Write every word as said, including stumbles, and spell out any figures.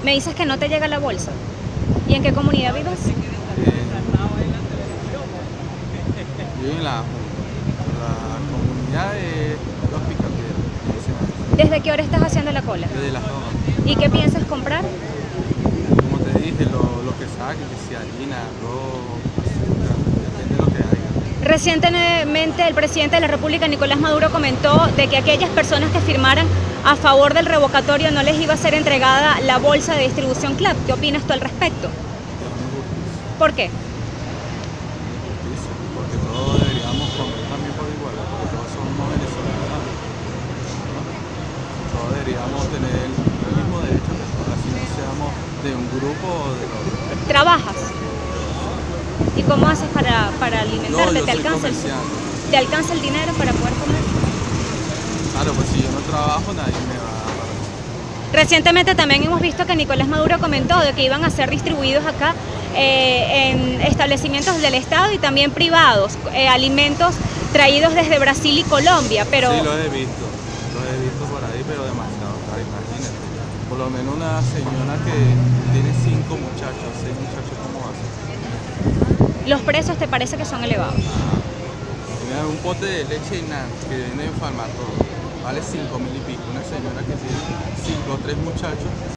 Me dices que no te llega la bolsa. ¿Y en qué comunidad vives? Eh, vivo en la, la comunidad de Los Picapiedras. ¿Desde qué hora estás haciendo la cola? Desde las dos. ¿Y qué piensas comprar? Como te dije, lo, lo que saquen, que sea harina, arroz, azúcar, depende de lo que haya. Recientemente el presidente de la República, Nicolás Maduro, comentó de que aquellas personas que firmaran a favor del revocatorio no les iba a ser entregada la bolsa de distribución C L A P. ¿Qué opinas tú al respecto? ¿Por qué? Justicia, porque todos deberíamos comer también por igual, porque todos somos venezolanos, ¿no? Todos deberíamos tener el mismo derecho que todos, así no seamos de un grupo o de otro. ¿Trabajas? ¿Y cómo haces para, para alimentarte? No, yo ¿Te soy alcanza el, comerciante. ¿Te alcanza el dinero para poder comer? Claro, pues si yo no trabajo nadie me va a pagar. Recientemente también hemos visto que Nicolás Maduro comentó de que iban a ser distribuidos acá eh, en establecimientos del Estado y también privados, eh, alimentos traídos desde Brasil y Colombia, pero... Sí, lo he visto, lo he visto por ahí, pero demasiado caro, imagínate. Por lo menos una señora que tiene cinco muchachos, seis muchachos, ¿cómo hace? ¿Los precios te parece que son elevados? Tiene un pote de leche y nada, que viene en Farmatodo, vale cinco mil y pico. Una señora que tiene cinco o tres muchachos.